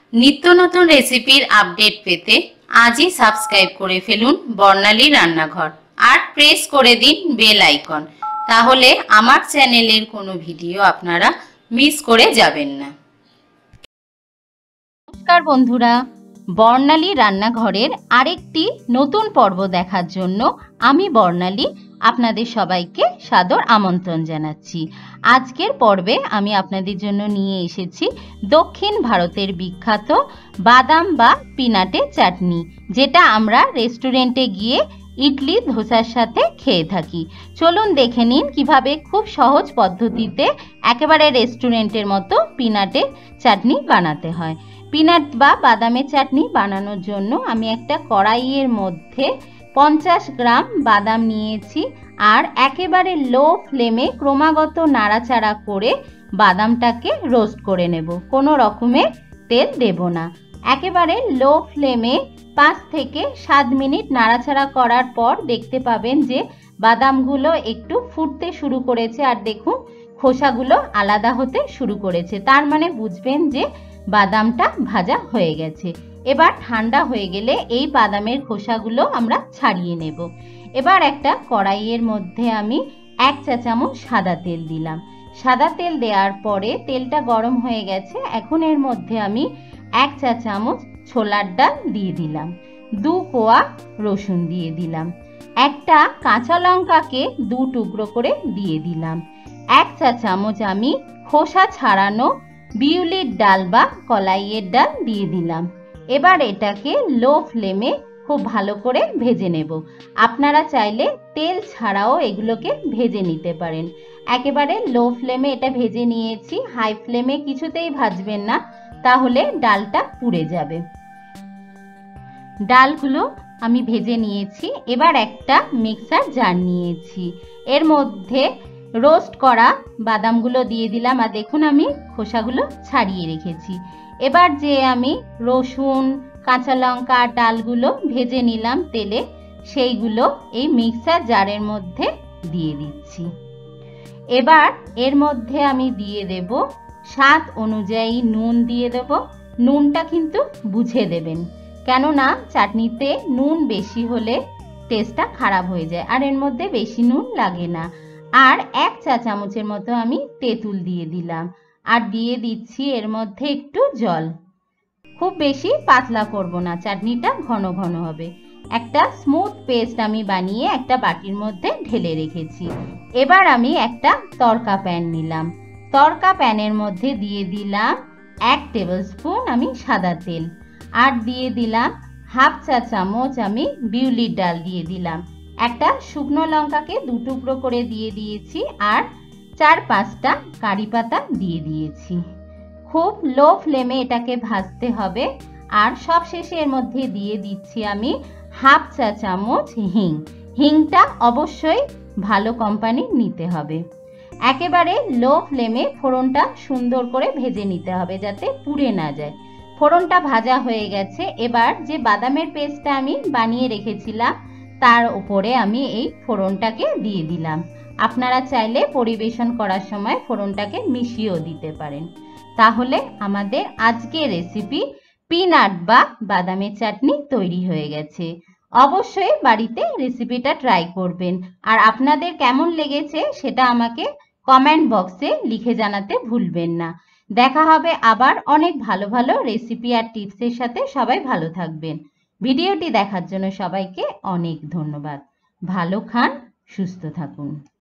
নিত্য নতুন রেসিপির আপডেট পেতে আজই সাবস্ক্রাইব করে ফেলুন বর্ণালী রান্নাঘর আর প্রেস করে দিন বেল আইকন, তাহলে আমার চ্যানেলের কোনো ভিডিও আপনারা মিস করে যাবেন না। নমস্কার বন্ধুরা, বর্ণালী রান্নাঘরের আরেকটি নতুন পর্ব দেখার জন্য আমি বর্ণালী আপনাদের সবাইকে সাদর আমন্ত্রণ জানাচ্ছি। আজকের পর্বে আমি আপনাদের জন্য নিয়ে এসেছি দক্ষিণ ভারতের বিখ্যাত বাদাম বা পিনাটের চাটনি, যেটা আমরা রেস্টুরেন্টে গিয়ে ইডলি ধোসার সাথে খেয়ে থাকি। চলুন দেখে নিন কিভাবে খুব সহজ পদ্ধতিতে একেবারে রেস্টুরেন্টের মতো পিনাটের চাটনি বানাতে হয়। পিনাট বা বাদামের চাটনি বানানোর জন্য আমি একটা কড়াইয়ের মধ্যে 50 গ্রাম বাদাম নিয়েছি আর একেবারে লো ফ্লেমে ক্রমাগত নাড়াচাড়া করে বাদামটাকে রোস্ট করে নেব। কোনো রকমের তেল দেব না। একেবারে লো ফ্লেমে 5 থেকে 7 মিনিট নাড়াচাড়া করার পর দেখতে পাবেন যে বাদামগুলো একটু ফুটতে শুরু করেছে আর দেখুন খোসাগুলো আলাদা হতে শুরু করেছে। তার মানে বুঝবেন যে বাদামটা ভাজা হয়ে গেছে। এবার ঠান্ডা হয়ে গেলে এই বাদামের খোসাগুলো আমরা ছাড়িয়ে নেব। এবার একটা কড়াইয়ের মধ্যে আমি 1 চা চামচ সাদা তেল দিলাম। সাদা তেল দেওয়ার পরে তেলটা গরম হয়ে গেছে। এখন এর মধ্যে আমি 1 চা চামচ ছোলার ডাল দিয়ে দিলাম, 2 কোয়া রসুন দিয়ে দিলাম, একটা কাঁচা লঙ্কাকে 2 টুকরো করে দিয়ে দিলাম, 1 চা চামচ আমি খোসা ছাড়ানো বিউলির ডাল বা কলাইয়ের ডাল দিয়ে দিলাম। এবার এটাকে লো ফ্লেমে খুব ভালো করে ভেজে নেব। আপনারা চাইলে তেল ছাড়াও এগুলোকে ভেজে নিতে পারেন। একেবারে লো ফ্লেমে এটা ভেজে নিয়েছি, হাই ফ্লেমে কিছুতেই ভাজবেন না, তাহলে ডালটা পুড়ে যাবে। ডালগুলো আমি ভেজে নিয়েছি। এবার একটা মিক্সার জার নিয়েছি, এর মধ্যে রোস্ট করা বাদামগুলো দিয়ে দিলাম আর দেখুন আমি খোসাগুলো ছাড়িয়ে রেখেছি। এবার যে আমি রসুন, কাঁচা লঙ্কা, ডালগুলো ভেজে নিলাম তেলে, সেইগুলো এই মিক্সার জারের মধ্যে দিয়ে দিচ্ছি। এবার এর মধ্যে আমি দিয়ে দেব স্বাদ অনুযায়ী নুন দিয়ে দেব। নুনটা কিন্তু বুঝে দেবেন, কেননা চাটনিতে নুন বেশি হলে টেস্টটা খারাপ হয়ে যায় আর এর মধ্যে বেশি নুন লাগে না। আর 1 চা চামচের মতো আমি তেঁতুল দিয়ে দিলাম আর দিয়ে দিচ্ছি এর মধ্যে একটু জল। খুব বেশি পাতলা করব না, চাটনিটা ঘন ঘন হবে। একটা স্মুথ পেস্ট আমি বানিয়ে একটা বাটির মধ্যে ঢেলে রেখেছি। এবার আমি একটা তড়কা প্যান নিলাম। তড়কা প্যানের মধ্যে দিয়ে দিলাম 1 টেবিল স্পুন আমি সাদা তেল আর দিয়ে দিলাম 1/2 চা চামচ আমি বিউলির ডাল দিয়ে দিলাম, একটা শুকনো লঙ্কাকে 2 টুকরো করে দিয়ে দিয়েছি আর 4-5টা কারি পাতা দিয়ে দিয়েছি। খুব লো ফ্লেমে এটাকে ভাজতে হবে। আর সব শেষে এর মধ্যে দিয়ে দিচ্ছি আমি 1/2 চা চামচ হিং। হিংটা অবশ্যই ভালো কোম্পানির নিতে হবে। একেবারে লো ফ্লেমে ফোড়নটা সুন্দর করে ভেজে নিতে হবে যাতে পুড়ে না যায়। ফোড়নটা ভাজা হয়ে গেছে। এবার যে বাদামের পেস্টটা আমি বানিয়ে রেখেছিলাম তার উপরে আমি এই ফোড়নটাকে দিয়ে দিলাম। আপনারা চাইলে পরিবেশন করার সময় ফোড়নটাকে মিশিয়েও দিতে পারেন। তাহলে আমাদের আজকের রেসিপি পিনাট বা বাদামের চাটনি তৈরি হয়ে গেছে। অবশ্যই বাড়িতে রেসিপিটা ট্রাই করবেন আর আপনাদের কেমন লেগেছে সেটা আমাকে কমেন্ট বক্সে লিখে জানাতে ভুলবেন না। দেখা হবে আবার অনেক ভালো ভালো রেসিপি আর টিপসের সাথে। সবাই ভালো থাকবেন। ভিডিওটি দেখার জন্য সবাইকে অনেক ধন্যবাদ। ভালো খান, সুস্থ থাকুন।